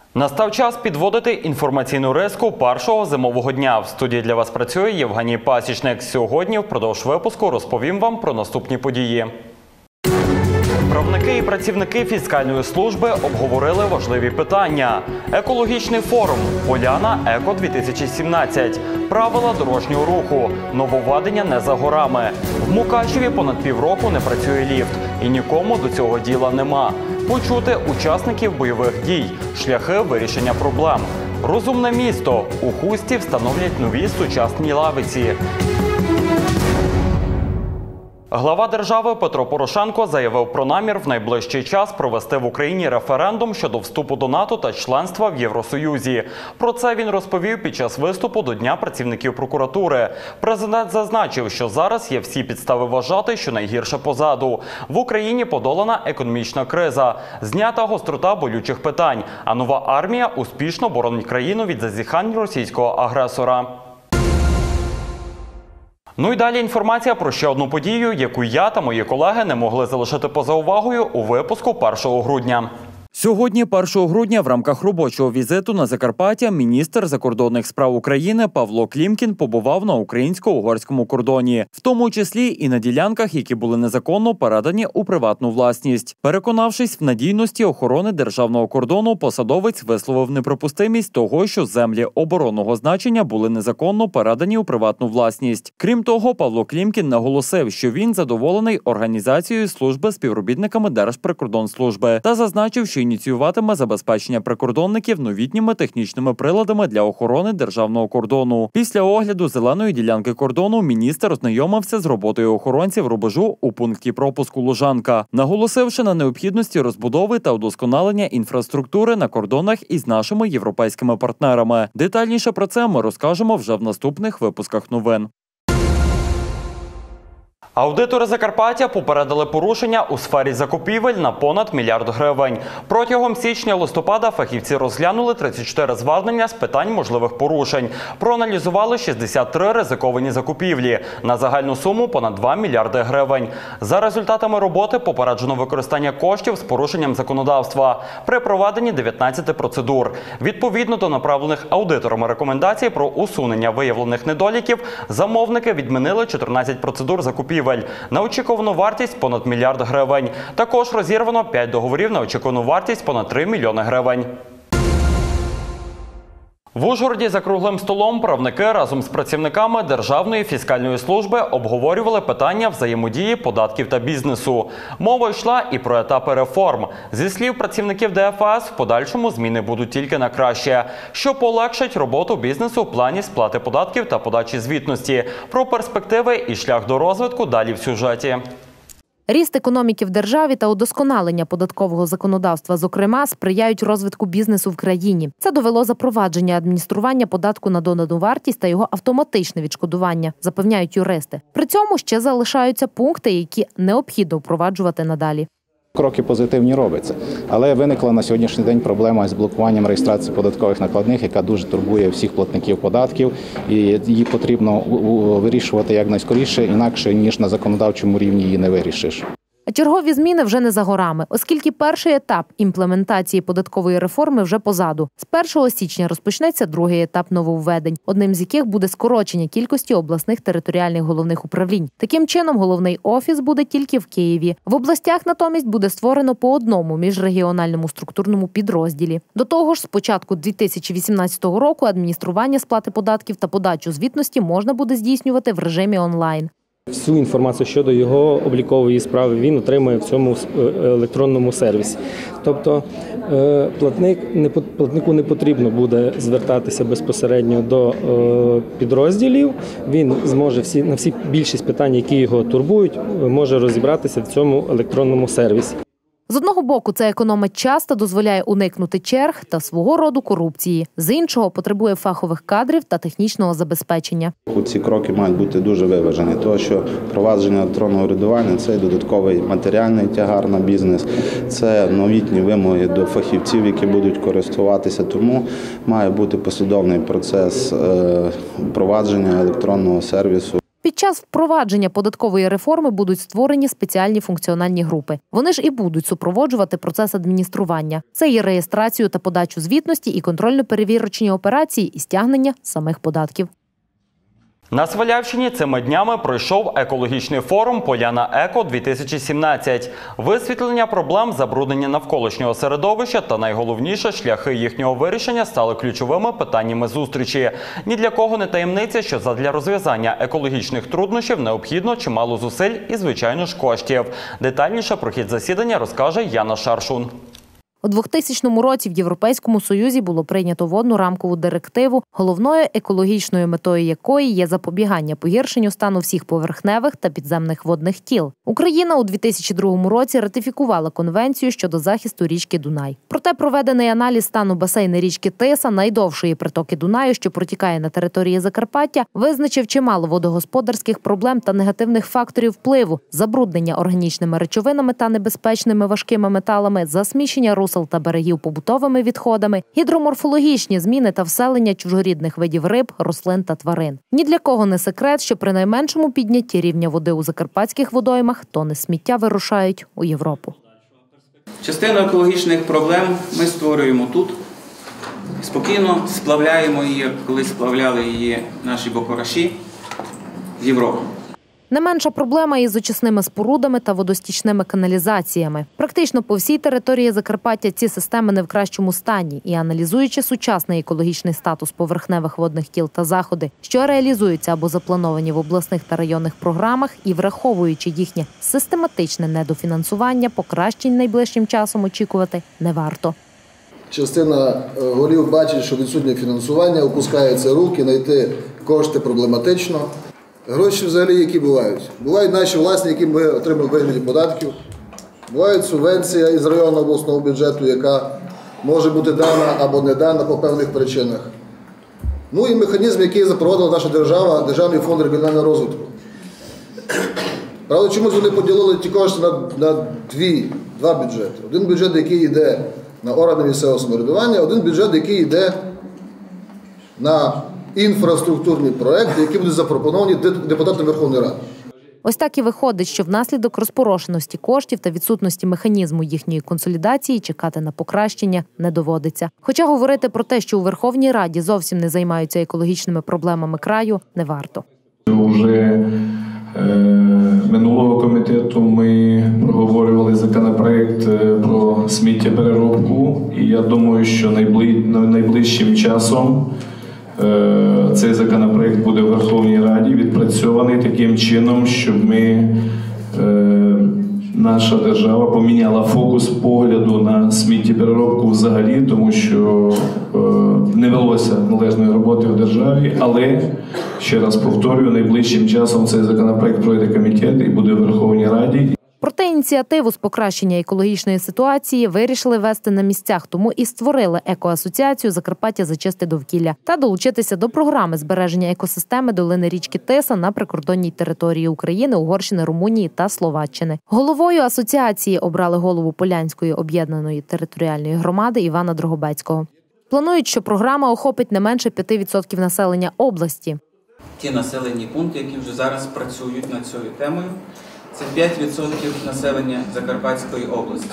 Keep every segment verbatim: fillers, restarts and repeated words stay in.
Настав час підводити інформаційну риску першого зимового дня. В студії для вас працює Євгеній Пасічник. Сьогодні впродовж випуску розповім вам про наступні події. Правники і працівники фіскальної служби обговорили важливі питання. Екологічний форум «Поляна Еко-дві тисячі сімнадцять», правила дорожнього руху, нововведення не за горами. В Мукачеві понад півроку не працює ліфт і нікому до цього діла нема. Почути учасників бойових дій, шляхи вирішення проблем. Розумне місто. У Хусті встановлять нові сучасні лавиці. Глава держави Петро Порошенко заявив про намір в найближчий час провести в Україні референдум щодо вступу до НАТО та членства в Євросоюзі. Про це він розповів під час виступу до Дня працівників прокуратури. Президент зазначив, що зараз є всі підстави вважати, що найгірше позаду. В Україні подолана економічна криза, знята гострота болючих питань, а нова армія успішно боронить країну від зазіхань російського агресора. Ну і далі інформація про ще одну подію, яку я та мої колеги не могли залишити поза увагою у випуску першого грудня. Сьогодні, першого грудня, в рамках робочого візиту на Закарпаття, міністр закордонних справ України Павло Клімкін побував на українсько-угорському кордоні, в тому числі і на ділянках, які були незаконно передані у приватну власність. Переконавшись в надійності охорони державного кордону, посадовець висловив неприпустимість того, що землі оборонного значення були незаконно передані у приватну власність. Крім того, Павло Клімкін наголосив, що він задоволений організацією служби співробітниками Держприкордонслужби та зазначив, що ініціюватиме забезпечення прикордонників новітніми технічними приладами для охорони державного кордону. Після огляду зеленої ділянки кордону міністр ознайомився з роботою охоронців рубежу у пункті пропуску Лужанка, наголосивши на необхідності розбудови та удосконалення інфраструктури на кордонах із нашими європейськими партнерами. Детальніше про це ми розкажемо вже в наступних випусках новин. Аудитори Закарпаття попередили порушення у сфері закупівель на понад мільярд гривень. Протягом січня-листопада фахівці розглянули тридцять чотири звернення з питань можливих порушень. Проаналізували шістдесят три ризиковані закупівлі на загальну суму понад два мільярди гривень. За результатами роботи попереджено використання коштів з порушенням законодавства при проведенні дев'ятнадцяти процедур. Відповідно до направлених аудиторами рекомендацій про усунення виявлених недоліків, замовники відмінили чотирнадцять процедур закупівель на очікувану вартість понад мільярд гривень. Також розірвано п'ять договорів на очікувану вартість понад три мільйони гривень. В Ужгороді за круглим столом правники разом з працівниками Державної фіскальної служби обговорювали питання взаємодії податків та бізнесу. Мова йшла і про етапи реформ. Зі слів працівників Д Ф С, в подальшому зміни будуть тільки на краще, що полегшить роботу бізнесу в плані сплати податків та подачі звітності. Про перспективи і шлях до розвитку далі в сюжеті. Ріст економіки в державі та удосконалення податкового законодавства, зокрема, сприяють розвитку бізнесу в країні. Це довело запровадження адміністрування податку на додану вартість та його автоматичне відшкодування, запевняють юристи. При цьому ще залишаються пункти, які необхідно впроваджувати надалі. Кроки позитивні робляться, але виникла на сьогоднішній день проблема з блокуванням реєстрації податкових накладних, яка дуже турбує всіх платників податків, і її потрібно вирішувати якнайскоріше, інакше, ніж на законодавчому рівні її не вирішиш. Чергові зміни вже не за горами, оскільки перший етап імплементації податкової реформи вже позаду. З першого січня розпочнеться другий етап нововведень, одним з яких буде скорочення кількості обласних територіальних головних управлінь. Таким чином, головний офіс буде тільки в Києві. В областях натомість буде створено по одному міжрегіональному структурному підрозділі. До того ж, з початку дві тисячі вісімнадцятого року адміністрування сплати податків та подачу звітності можна буде здійснювати в режимі онлайн. Всю інформацію щодо його облікової справи він отримує в цьому електронному сервісі. Тобто платник, платнику не потрібно буде звертатися безпосередньо до підрозділів, він зможе всі, на всі більшість питань, які його турбують, може розібратися в цьому електронному сервісі. З одного боку, це економить час та дозволяє уникнути черг та свого роду корупції. З іншого, потребує фахових кадрів та технічного забезпечення. Ці кроки мають бути дуже виважені, тому що впровадження електронного урядування – це додатковий матеріальний тягар на бізнес, це новітні вимоги до фахівців, які будуть користуватися, тому має бути послідовний процес впровадження електронного сервісу. Під час впровадження податкової реформи будуть створені спеціальні функціональні групи. Вони ж і будуть супроводжувати процес адміністрування. Це і реєстрацію та подачу звітності, і контрольно-перевірочні операції, і стягнення самих податків. На Свалявщині цими днями пройшов екологічний форум «Поляна Еко-дві тисячі сімнадцять». Висвітлення проблем забруднення навколишнього середовища та, найголовніше, шляхи їхнього вирішення стали ключовими питаннями зустрічі. Ні для кого не таємниця, що задля розв'язання екологічних труднощів необхідно чимало зусиль і, звичайно ж, коштів. Детальніше про хід засідання розкаже Яна Шаршун. У двохтисячному році в Європейському Союзі було прийнято водну рамкову директиву, головною екологічною метою якої є запобігання погіршенню стану всіх поверхневих та підземних водних тіл. Україна у дві тисячі другому році ратифікувала конвенцію щодо захисту річки Дунай. Проте проведений аналіз стану басейну річки Тиса, найдовшої притоки Дунаю, що протікає на території Закарпаття, визначив чимало водогосподарських проблем та негативних факторів впливу: забруднення органічними речовинами та небезпечними важкими металами, засмічення русел та берегів побутовими відходами, гідроморфологічні зміни та вселення чужорідних видів риб, рослин та тварин. Ні для кого не секрет, що при найменшому піднятті рівня води у закарпатських водоймах тони сміття вирушають у Європу. Частину екологічних проблем ми створюємо тут, спокійно сплавляємо її, коли сплавляли її наші бокораші в Європу. Не менша проблема із очисними спорудами та водостічними каналізаціями. Практично по всій території Закарпаття ці системи не в кращому стані. І аналізуючи сучасний екологічний статус поверхневих водних тіл та заходи, що реалізуються або заплановані в обласних та районних програмах, і враховуючи їхнє систематичне недофінансування, покращень найближчим часом очікувати не варто. Частина голів бачить, що відсутнє фінансування, опускаються руки, знайти кошти проблематично. Гроші взагалі які бувають? Бувають наші власні, які ми отримуємо в вигляді податків. Буває субвенція із районного обласного бюджету, яка може бути дана або не дана по певних причинах. Ну і механізм, який запровадила наша держава, Державний фонд регіонального розвитку. Правда, чомусь вони поділили ті кошти на, на дві, два бюджети. Один бюджет, який йде на органи місцевого самоврядування, один бюджет, який йде на інфраструктурні проекти, які будуть запропоновані депутатам Верховної Ради. Ось так і виходить, що внаслідок розпорошеності коштів та відсутності механізму їхньої консолідації чекати на покращення не доводиться. Хоча говорити про те, що у Верховній Раді зовсім не займаються екологічними проблемами краю, не варто. Вже е, минулого комітету ми проговорювали законопроект про сміттєпереробку, і я думаю, що найбли, найближчим часом цей законопроект буде в Верховній Раді відпрацьований таким чином, щоб ми, е, наша держава поміняла фокус погляду на сміттєпереробку взагалі, тому що е, не велося належної роботи в державі, але, ще раз повторюю, найближчим часом цей законопроект пройде комітет і буде в Верховній Раді. Проте ініціативу з покращення екологічної ситуації вирішили вести на місцях, тому і створили екоасоціацію «Закарпаття за чисте довкілля» та долучитися до програми збереження екосистеми долини річки Тиса на прикордонній території України, Угорщини, Румунії та Словаччини. Головою асоціації обрали голову Полянської об'єднаної територіальної громади Івана Дрогобецького. Планують, що програма охопить не менше п'ять відсотків населення області. Ті населені пункти, які вже зараз працюють над цією темою, це п'ять відсотків населення Закарпатської області.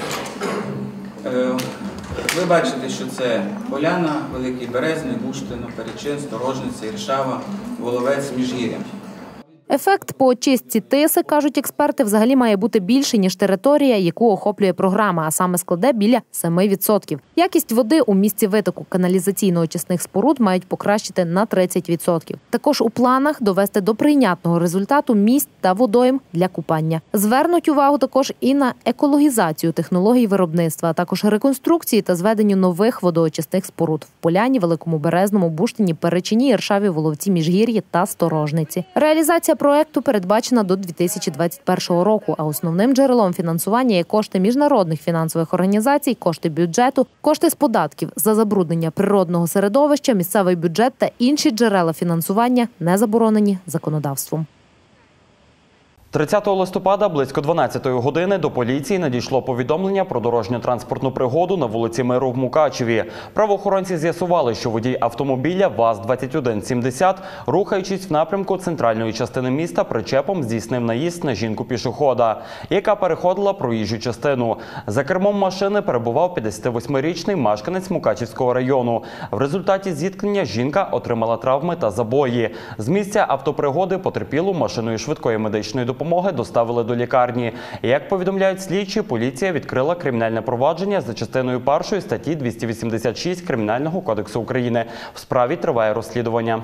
Ви бачите, що це Поляна, Великий Березний, Буштино, Перечин, Сторожниця, Іршава, Воловець, Міжгір'я. Ефект по очистці Тиси, кажуть експерти, взагалі має бути більший, ніж територія, яку охоплює програма, а саме складе біля сім відсотків. Якість води у місці витоку каналізаційно-очисних споруд мають покращити на тридцять відсотків. Також у планах довести до прийнятного результату місць та водойм для купання. Звернуть увагу також і на екологізацію технологій виробництва, а також реконструкції та зведенню нових водоочисних споруд в Поляні, Великому Березному, Буштині, Перечині, Іршаві, Воловці, Міжгір'ї та Сторожниці. Реалізація проекту передбачена до дві тисячі двадцять першого року, а основним джерелом фінансування є кошти міжнародних фінансових організацій, кошти бюджету, кошти з податків за забруднення природного середовища, місцевий бюджет та інші джерела фінансування, не заборонені законодавством. тридцятого листопада близько дванадцятої години до поліції надійшло повідомлення про дорожньо-транспортну пригоду на вулиці Миру в Мукачеві. Правоохоронці з'ясували, що водій автомобіля ВАЗ двадцять один сімдесят, рухаючись в напрямку центральної частини міста, причепом здійснив наїзд на жінку-пішохода, яка переходила проїжджу частину. За кермом машини перебував п'ятдесятивосьмирічний мешканець Мукачевського району. В результаті зіткнення жінка отримала травми та забої. З місця автопригоди потерпілу машиною швидкої медичної допомоги доставили до лікарні. Як повідомляють слідчі, поліція відкрила кримінальне провадження за частиною першої статті двісті вісімдесят шість Кримінального кодексу України. В справі триває розслідування.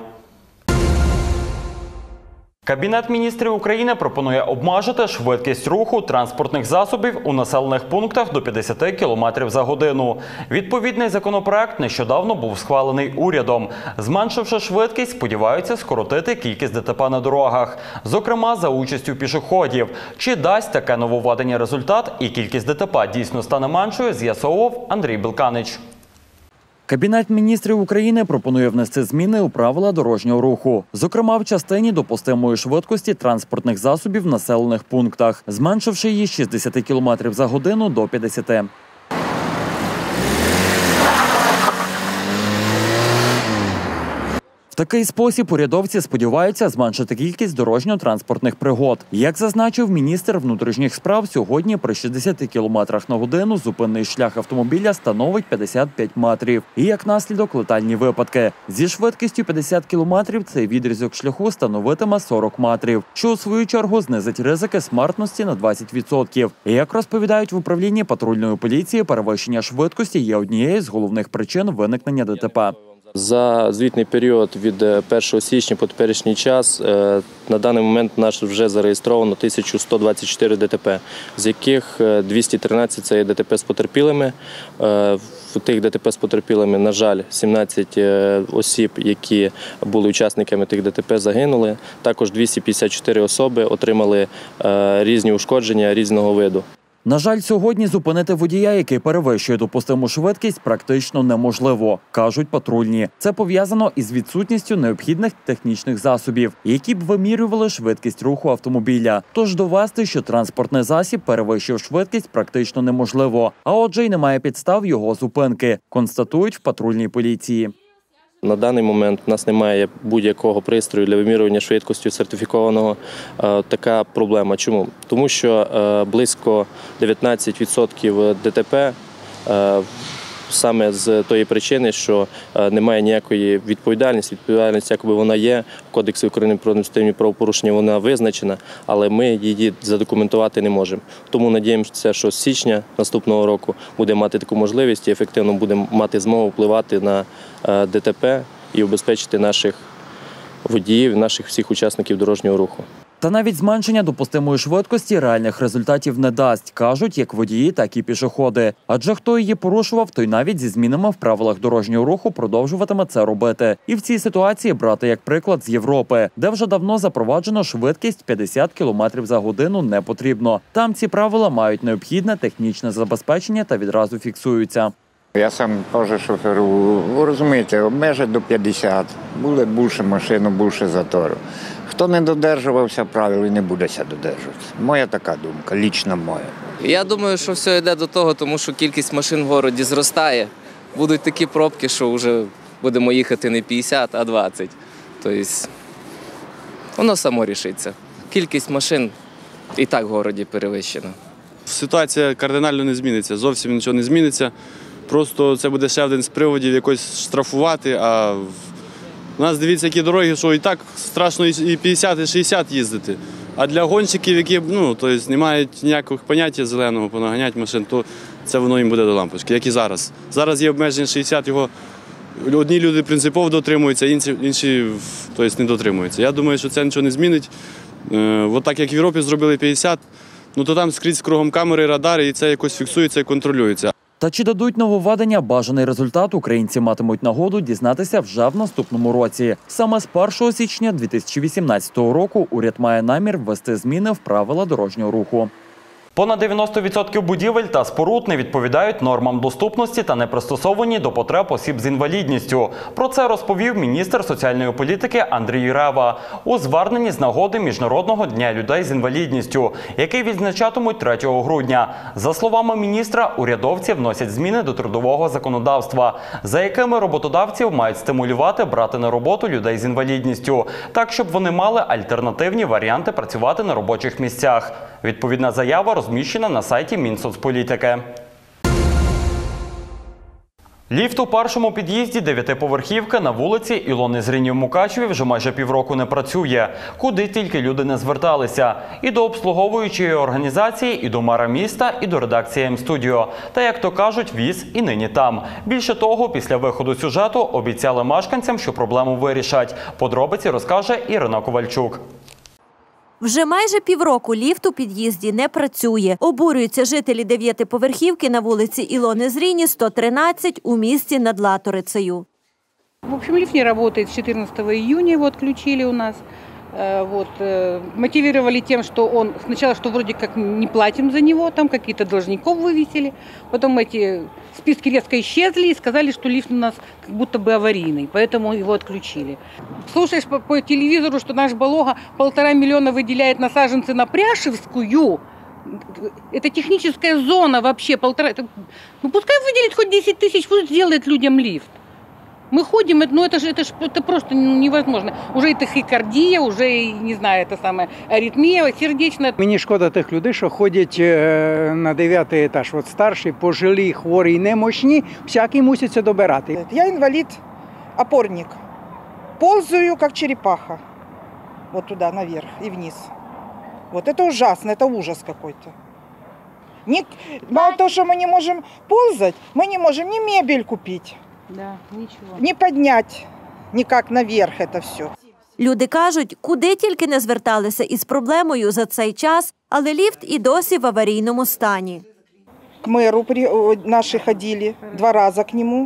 Кабінет міністрів України пропонує обмежити швидкість руху транспортних засобів у населених пунктах до п'ятдесят кілометрів за годину. Відповідний законопроект нещодавно був схвалений урядом. Зменшивши швидкість, сподіваються скоротити кількість ДТП на дорогах, зокрема за участю пішоходів. Чи дасть таке нововведення результат і кількість ДТП дійсно стане меншою, з'ясовував Андрій Білканич. Кабінет міністрів України пропонує внести зміни у правила дорожнього руху, зокрема в частині допустимої швидкості транспортних засобів в населених пунктах, зменшивши її з шістдесят кілометрів за годину до п'ятдесяти. В такий спосіб урядовці сподіваються зменшити кількість дорожньо-транспортних пригод. Як зазначив міністр внутрішніх справ, сьогодні при шістдесяти кілометрах на годину зупинний шлях автомобіля становить п'ятдесят п'ять метрів. І як наслідок летальні випадки. Зі швидкістю п'ятдесят кілометрів цей відрізок шляху становитиме сорок метрів, що у свою чергу знизить ризики смертності на двадцять відсотків. І як розповідають в управлінні патрульної поліції, перевищення швидкості є однією з головних причин виникнення ДТП. За звітний період від першого січня по теперішній час на даний момент наш вже зареєстровано тисяча сто двадцять чотири ДТП, з яких двісті тринадцять – це є ДТП з потерпілими. В тих ДТП з потерпілими, на жаль, сімнадцять осіб, які були учасниками тих ДТП, загинули. Також двісті п'ятдесят чотири особи отримали різні ушкодження різного виду. На жаль, сьогодні зупинити водія, який перевищує допустиму швидкість, практично неможливо, кажуть патрульні. Це пов'язано із відсутністю необхідних технічних засобів, які б вимірювали швидкість руху автомобіля. Тож довести, що транспортний засіб перевищив швидкість, практично неможливо. А отже, й немає підстав його зупинки, констатують в патрульній поліції. На даний момент у нас немає будь-якого пристрою для вимірювання швидкості сертифікованого. Така проблема. Чому? Тому що близько дев'ятнадцять відсотків ДТП саме з тої причини, що немає ніякої відповідальності. Відповідальність, якби вона є, в Кодексі України про адміністративні правопорушення вона визначена, але ми її задокументувати не можемо. Тому надіємося, що з січня наступного року буде мати таку можливість і ефективно будемо мати змогу впливати на ДТП і обезпечити наших водіїв, наших всіх учасників дорожнього руху. Та навіть зменшення допустимої швидкості реальних результатів не дасть, кажуть як водії, так і пішоходи. Адже хто її порушував, той навіть зі змінами в правилах дорожнього руху продовжуватиме це робити. І в цій ситуації брати як приклад з Європи, де вже давно запроваджено швидкість п'ятдесят кілометрів за годину не потрібно. Там ці правила мають необхідне технічне забезпечення та відразу фіксуються. Я сам теж шоферую. Ви розумієте, обмежать до п'ятдесят, буде більше машин, більше затору. Хто не додержувався правил і не буде ся додержуватися. Моя така думка, лічна моя. Я думаю, що все йде до того, тому що кількість машин в місті зростає. Будуть такі пробки, що вже будемо їхати не п'ятдесят, а двадцять. Тобто воно само рішиться. Кількість машин і так в місті перевищена. Ситуація кардинально не зміниться, зовсім нічого не зміниться. Просто це буде ще один з приводів якось штрафувати, а у нас, дивіться, які дороги, що і так страшно і п'ятдесят, і шістдесят їздити. А для гонщиків, які ну, тобто, не мають ніякого поняття зеленого, понаганяти машин, то це воно їм буде до лампочки, як і зараз. Зараз є обмеження шістдесят, його одні люди принципово дотримуються, інші, інші тобто, не дотримуються. Я думаю, що це нічого не змінить. От так, як в Європі зробили п'ятдесят, ну, то там скрізь кругом камери, радари, і це якось фіксується і контролюється. Та чи дадуть нововведення бажаний результат, українці матимуть нагоду дізнатися вже в наступному році. Саме з першого січня дві тисячі вісімнадцятого року уряд має намір ввести зміни в правила дорожнього руху. Понад дев'яносто відсотків будівель та споруд не відповідають нормам доступності та не пристосовані до потреб осіб з інвалідністю. Про це розповів міністр соціальної політики Андрій Рева у зверненні з нагоди Міжнародного дня людей з інвалідністю, який відзначатимуть третього грудня. За словами міністра, урядовці вносять зміни до трудового законодавства, за якими роботодавців мають стимулювати брати на роботу людей з інвалідністю, так, щоб вони мали альтернативні варіанти працювати на робочих місцях. Відповідна заява розміщена на сайті Мінсоцполітики. Ліфт у першому під'їзді дев'ятиповерхівки на вулиці Ілони Зріні в Мукачеві вже майже півроку не працює. Куди тільки люди не зверталися. І до обслуговуючої організації, і до мера міста, і до редакції М-студіо. Та, як то кажуть, віз і нині там. Більше того, після виходу сюжету обіцяли мешканцям, що проблему вирішать. Подробиці розкаже Ірина Ковальчук. Вже майже півроку ліфт у під'їзді не працює. Обурюються жителі дев'ятиповерхівки на вулиці Ілони Зріні, сто тринадцять у місті над Латорицею. В общем, лифт не работает. С четырнадцатого июня его отключили у нас. Вот, мотивировали тем, что он сначала, что вроде как не платим за него, там какие-то должников вывесили. Потом эти списки резко исчезли и сказали, что лифт у нас как будто бы аварийный, поэтому его отключили. Слушаешь по, по телевизору, что наш Болога полтора миллиона выделяет на саженцы на Пряшевскую. Это техническая зона вообще. Полтора... Ну пускай выделит хоть десять тысяч, пусть сделает людям лифт. Мы ходим, ну это же это, ж, это просто невозможно. Уже и тахикардия, уже, не знаю, это самое, аритмия сердечная. Мені шкода тих людей, що ходять на дев'ятий етаж. От старші, пожилі, хворі, немощні, всякий муситься добирати. Я инвалид, опорник. Ползаю, как черепаха. Вот туда, наверх и вниз. Вот это ужасно, это ужас какой-то. Не, мало того, что мы не можем ползать, мы не можем ни мебель купить. Да, нічого. Не підняти ніяк наверх це все. Люди кажуть, куди тільки не зверталися із проблемою за цей час, але ліфт і досі в аварійному стані. К мэру наши ходили два раза к нему.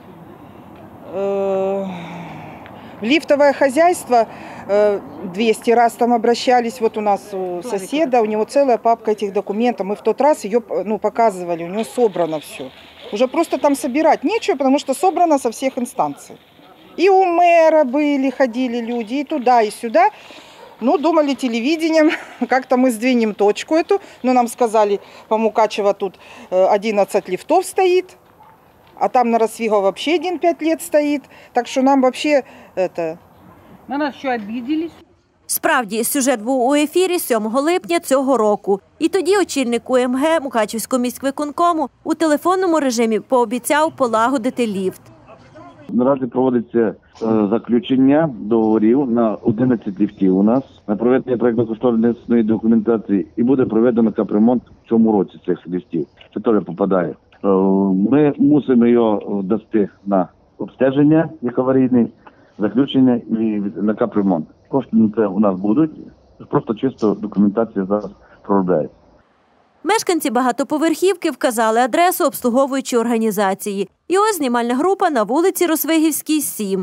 В лифтовое хозяйство двести раз там обращались. Вот у нас у соседа, у него целая папка этих документов. Мы в тот раз ее ну, показывали, у него собрано все. Уже просто там собирать нечего, потому что собрано со всех инстанций. И у мэра были, ходили люди, и туда, и сюда. Ну, думали телевидением, как-то мы сдвинем точку эту. Но нам сказали, по Мукачево тут одиннадцать лифтов стоит, а там на Росвиго вообще один пять лет стоит. Так что нам вообще это... На нас що, обиделись? Справді, сюжет був у ефірі сьомого липня цього року. І тоді очільник У Ем Ге Мукачівського міськвиконкому у телефонному режимі пообіцяв полагодити ліфт. Наразі проводиться заключення договорів на одинадцять ліфтів у нас, на проведення проєктно-кошторисної документації і буде проведено капремонт в цьому році цих ліфтів. Це теж попадає. Ми мусимо його дасти на обстеження, як аварійний, заключення і на капремонт. Кошти на це у нас будуть, просто чисто документація зараз проробляється. Мешканці багатоповерхівки вказали адресу обслуговуючої організації. І ось знімальна група на вулиці Росвигівській, сім.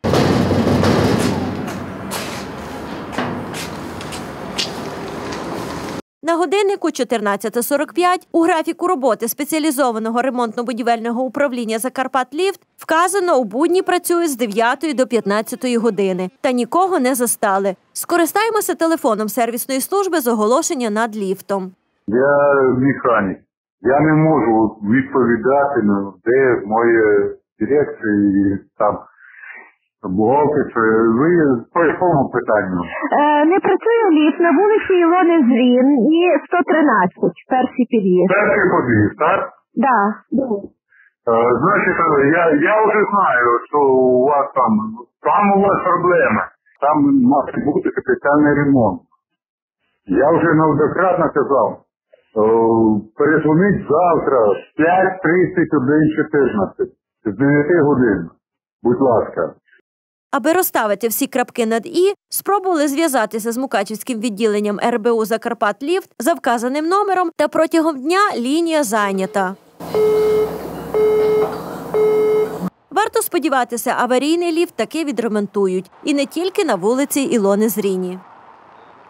На годиннику чотирнадцята сорок п'ять у графіку роботи спеціалізованого ремонтно-будівельного управління «Закарпатліфт» вказано, у будні працює з дев'ятої до п'ятнадцятої години. Та нікого не застали. Скористаємося телефоном сервісної служби з оголошення над ліфтом. Я механік. Я не можу відповідати, де моя дирекція і там бухгалтер. Ви по якому питанню? Е, не працює ліфт на вулиці Ілони Зрін і сто тринадцять, перший під'їзд. Перший під'їзд, так? Да. Е, значить, я, я вже знаю, що у вас там, там у вас проблеми. Там має бути капітальний ремонт. Я вже неоднократно казав, перезвоніть завтра в п'ять тридцять один чотирнадцять з дев'яти годин. Будь ласка. Аби розставити всі крапки над «і», спробували зв'язатися з Мукачівським відділенням Ер Бе У «Закарпатліфт» за вказаним номером, та протягом дня лінія зайнята. Варто сподіватися, аварійний ліфт таки відремонтують. І не тільки на вулиці Ілони Зріні.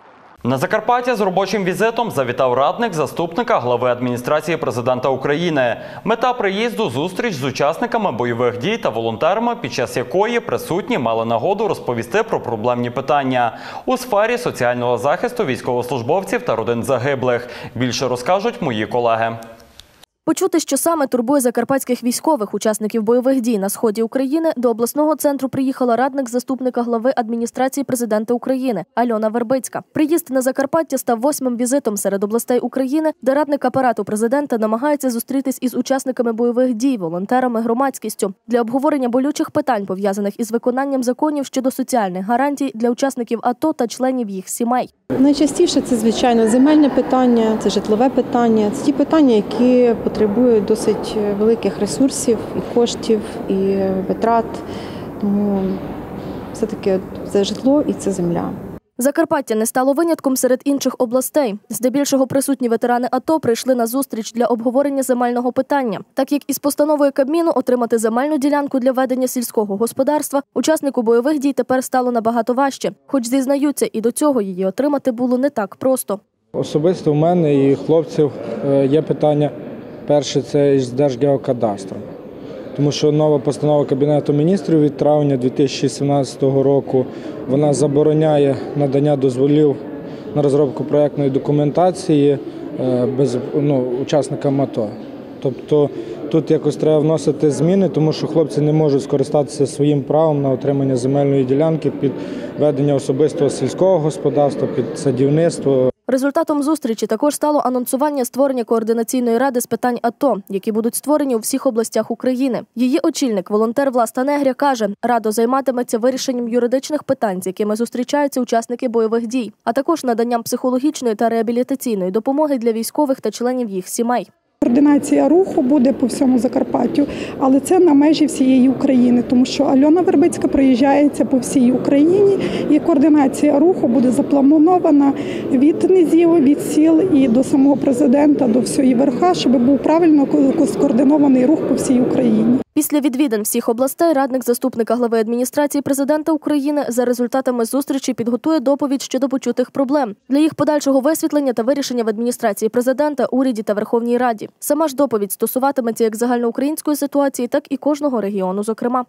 На Закарпаття з робочим візитом завітав радник заступника глави адміністрації президента України. Мета приїзду – зустріч з учасниками бойових дій та волонтерами, під час якої присутні мали нагоду розповісти про проблемні питання у сфері соціального захисту військовослужбовців та родин загиблих. Більше розкажуть мої колеги. Почути, що саме турбує закарпатських військових, учасників бойових дій на сході України, до обласного центру приїхала радник заступника глави адміністрації президента України Альона Вербицька. Приїзд на Закарпаття став восьмим візитом серед областей України, де радник апарату президента намагається зустрітись із учасниками бойових дій, волонтерами, громадськістю для обговорення болючих питань, пов'язаних із виконанням законів щодо соціальних гарантій для учасників АТО та членів їх сімей. Найчастіше це, звичайно, земельне питання, це житлове питання, це ті питання, які потребують досить великих ресурсів, і коштів, і витрат. Тому все-таки це житло і це земля. Закарпаття не стало винятком серед інших областей. Здебільшого присутні ветерани АТО прийшли на зустріч для обговорення земельного питання. Так як із постановою Кабміну отримати земельну ділянку для ведення сільського господарства, учаснику бойових дій тепер стало набагато важче. Хоч зізнаються, і до цього її отримати було не так просто. Особисто в мене і хлопців є питання. Перше – це з Держгеокадастром. Тому що нова постанова Кабінету міністрів від травня дві тисячі сімнадцятого року, вона забороняє надання дозволів на розробку проєктної документації без, ну, учасникам АТО. Тобто тут якось треба вносити зміни, тому що хлопці не можуть скористатися своїм правом на отримання земельної ділянки під ведення особистого сільського господарства, під садівництво. Результатом зустрічі також стало анонсування створення координаційної ради з питань АТО, які будуть створені у всіх областях України. Її очільник, волонтер Власта Негря, каже, радо займатиметься вирішенням юридичних питань, з якими зустрічаються учасники бойових дій, а також наданням психологічної та реабілітаційної допомоги для військових та членів їх сімей. Координація руху буде по всьому Закарпаттю, але це на межі всієї України, тому що Альона Вербицька проїжджається по всій Україні, і координація руху буде запланована від низів, від сіл і до самого президента, до всієї верха, щоб був правильно скоординований рух по всій Україні. Після відвідин всіх областей радник заступника глави адміністрації президента України за результатами зустрічі підготує доповідь щодо почутих проблем для їх подальшого висвітлення та вирішення в адміністрації президента, уряді та Верховній Раді. Сама ж доповідь стосуватиметься як загальноукраїнської ситуації, так і кожного регіону, зокрема.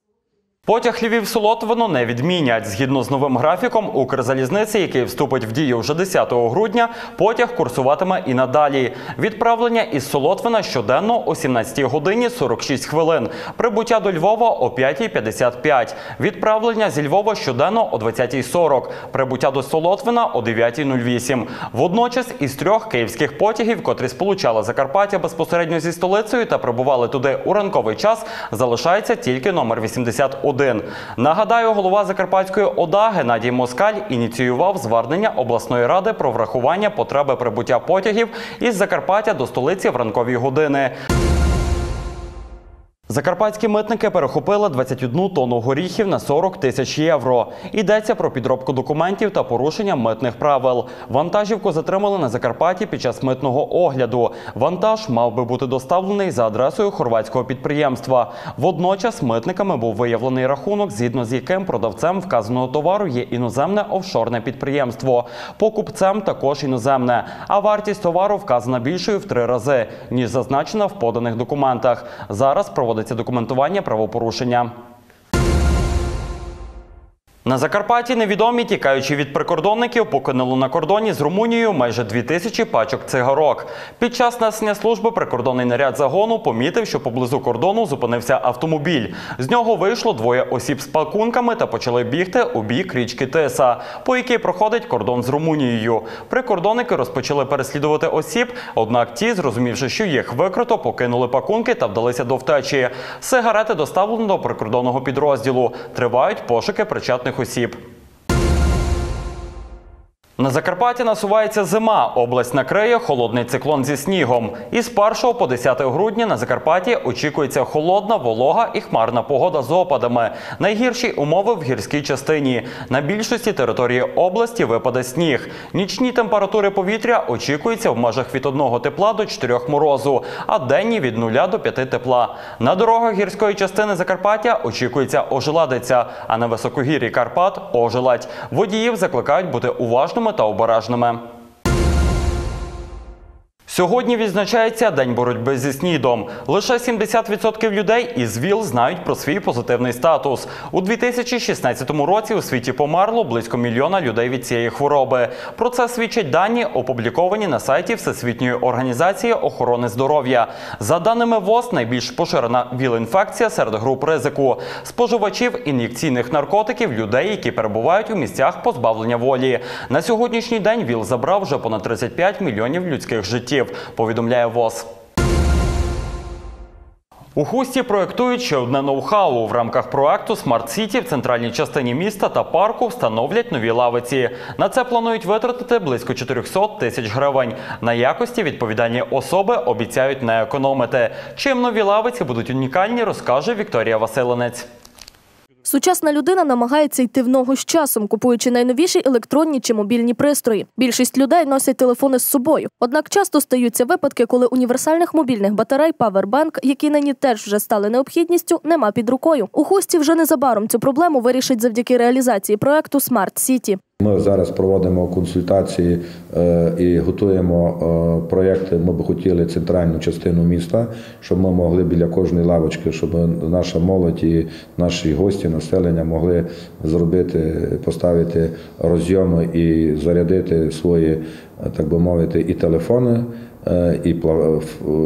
Потяг Львів-Солотвино не відмінять. Згідно з новим графіком Укрзалізниці, який вступить в дію вже десятого грудня, потяг курсуватиме і надалі. Відправлення із Солотвина щоденно о сімнадцятій годині сорок шість хвилин. Прибуття до Львова о п'ятій п'ятдесят п'ять. Відправлення зі Львова щоденно о двадцятій сорок. Прибуття до Солотвина о дев'ятій нуль вісім. Водночас із трьох київських потягів, котрі сполучали Закарпаття безпосередньо зі столицею та прибували туди у ранковий час, залишається тільки номер вісімдесят один. Нагадаю, голова Закарпатської ОДА Геннадій Москаль ініціював звернення обласної ради про врахування потреби прибуття потягів із Закарпаття до столиці в ранкові години. Закарпатські митники перехопили двадцять одну тонну горіхів на сорок тисяч євро. Йдеться про підробку документів та порушення митних правил. Вантажівку затримали на Закарпатті під час митного огляду. Вантаж мав би бути доставлений за адресою хорватського підприємства. Водночас митниками був виявлений рахунок, згідно з яким продавцем вказаного товару є іноземне офшорне підприємство. Покупцем також іноземне, а вартість товару вказана більшою в три рази, ніж зазначена в поданих документах. Зараз проводиться документування правопорушення. На Закарпатті невідомі, тікаючи від прикордонників, покинули на кордоні з Румунією майже дві тисячі пачок цигарок. Під час несення служби прикордонний наряд загону помітив, що поблизу кордону зупинився автомобіль. З нього вийшло двоє осіб з пакунками та почали бігти у бік річки Тиса, по якій проходить кордон з Румунією. Прикордонники розпочали переслідувати осіб, однак ті, зрозумівши, що їх викрито, покинули пакунки та вдалися до втечі. Сигарети доставлено до прикордонного підрозділу. Тривають пошуки причетних осіб. На Закарпатті насувається зима. Область накриє холодний циклон зі снігом. Із першого по десяте грудня на Закарпатті очікується холодна, волога і хмарна погода з опадами. Найгірші умови в гірській частині. На більшості території області випаде сніг. Нічні температури повітря очікуються в межах від одного тепла до чотирьох морозу, а денні від нуля до п'яти тепла. На дорогах гірської частини Закарпаття очікується ожеледиця, а на високогір'ї Карпат – ожеледь. Водіїв закликають бути уважними уважними та обережними. Сьогодні відзначається День боротьби зі СНІДом. Лише сімдесят відсотків людей із ВІЛ знають про свій позитивний статус. У дві тисячі шістнадцятому році у світі померло близько мільйона людей від цієї хвороби. Про це свідчать дані, опубліковані на сайті Всесвітньої організації охорони здоров'я. За даними ВОЗ, найбільш поширена ВІЛ-інфекція серед груп ризику – споживачів ін'єкційних наркотиків, людей, які перебувають у місцях позбавлення волі. На сьогоднішній день ВІЛ забрав вже понад тридцять п'ять мільйонів людських життів, повідомляє ВОЗ. У Хусті проєктують ще одне ноу-хау. В рамках проєкту «Смарт Сіті» в центральній частині міста та парку встановлять нові лавиці. На це планують витратити близько чотирьохсот тисяч гривень. На якості відповідальні особи обіцяють не економити. Чим нові лавиці будуть унікальні, розкаже Вікторія Василинець. Сучасна людина намагається йти в ногу з часом, купуючи найновіші електронні чи мобільні пристрої. Більшість людей носять телефони з собою. Однак часто стаються випадки, коли універсальних мобільних батарей Powerbank, які нині теж вже стали необхідністю, нема під рукою. У Хусті вже незабаром цю проблему вирішить завдяки реалізації проєкту «Смарт Сіті». Ми зараз проводимо консультації е, і готуємо е, проєкти. Ми б хотіли центральну частину міста, щоб ми могли біля кожної лавочки, щоб наша молодь і наші гості, населення могли зробити, поставити розйоми і зарядити свої, так би мовити, і телефони, е, і е,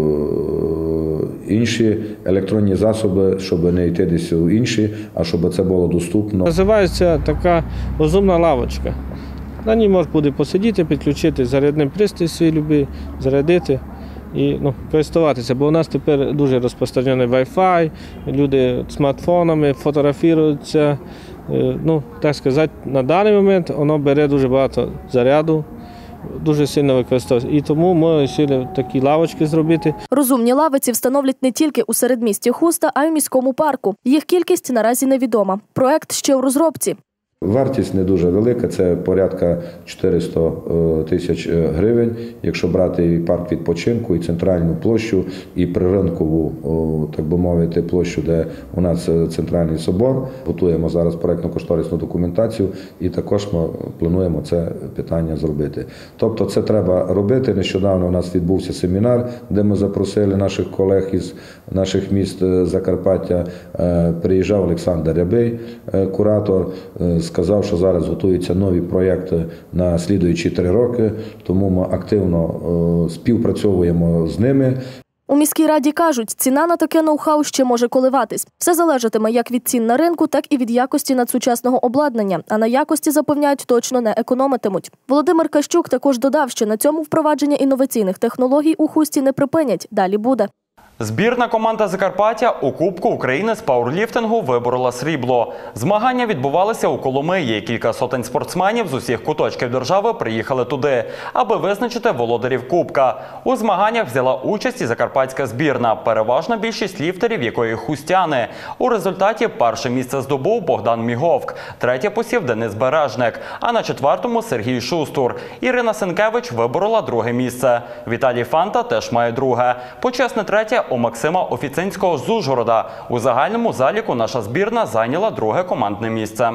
інші електронні засоби, щоб не йти десь у інші, а щоб це було доступно. Називається така розумна лавочка. На ній можна буде посидіти, підключити зарядний пристрій свій любий, зарядити і ну, користуватися. Бо у нас тепер дуже розпространений Wi-Fi, люди смартфонами фотографуються. Ну, так сказати, на даний момент воно бере дуже багато заряду. Дуже сильно використовується. І тому ми вирішили такі лавочки зробити. Розумні лавиці встановлять не тільки у середмісті Хуста, а й у міському парку. Їх кількість наразі невідома. Проект ще у розробці. Вартість не дуже велика, це порядка чотириста тисяч гривень. Якщо брати і парк відпочинку, і центральну площу, і приринкову, так би мовити, площу, де у нас центральний собор. Готуємо зараз проєктно-кошторисну документацію і також ми плануємо це питання зробити. Тобто це треба робити. Нещодавно у нас відбувся семінар, де ми запросили наших колег із наших міст Закарпаття. Приїжджав Олександр Рябий, куратор, сказав, що зараз готуються нові проєкти на слідуючі три роки, тому ми активно співпрацьовуємо з ними. У міській раді кажуть, ціна на таке ноу-хау ще може коливатись. Все залежатиме як від цін на ринку, так і від якості надсучасного обладнання. А на якості, запевняють, точно не економитимуть. Володимир Кащук також додав, що на цьому впровадження інноваційних технологій у Хусті не припинять. Далі буде. Збірна команда Закарпаття у Кубку України з пауерліфтингу виборола срібло. Змагання відбувалися у Коломиї. Кілька сотень спортсменів з усіх куточків держави приїхали туди, аби визначити володарів Кубка. У змаганнях взяла участь і закарпатська збірна, переважна більшість ліфтерів якої хустяни. У результаті перше місце здобув Богдан Міговк, третє посів Денис Бережник, а на четвертому – Сергій Шустур. Ірина Сенкевич виборола друге місце. Віталій Фанта теж має друге. Почесне третє у Максима Офіцинського з Ужгорода. У загальному заліку наша збірна зайняла друге командне місце.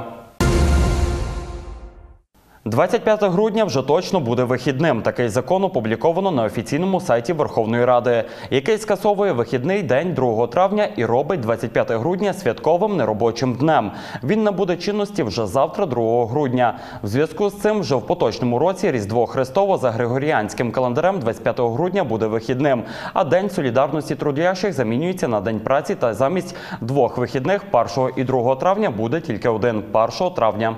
двадцять п'яте грудня вже точно буде вихідним. Такий закон опубліковано на офіційному сайті Верховної Ради, який скасовує вихідний день другого травня і робить двадцять п'яте грудня святковим неробочим днем. Він набуде чинності вже завтра, другого грудня. В зв'язку з цим вже в поточному році Різдво Христово за Григоріанським календарем двадцять п'ятого грудня буде вихідним, а День солідарності трудящих замінюється на День праці та замість двох вихідних першого і другого травня буде тільки один – першого травня.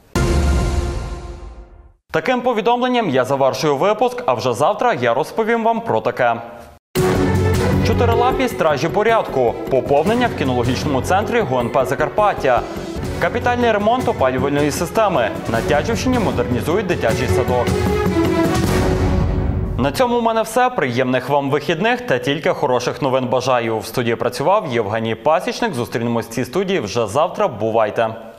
Таким повідомленням я завершую випуск, а вже завтра я розповім вам про таке. Чотирилапі стражі порядку. Поповнення в кінологічному центрі ГУНП Закарпаття. Капітальний ремонт опалювальної системи. На Тячівщині модернізують дитячий садок. На цьому у мене все. Приємних вам вихідних та тільки хороших новин бажаю. В студії працював Євгеній Пасічник. Зустрінемось в цій студії вже завтра. Бувайте!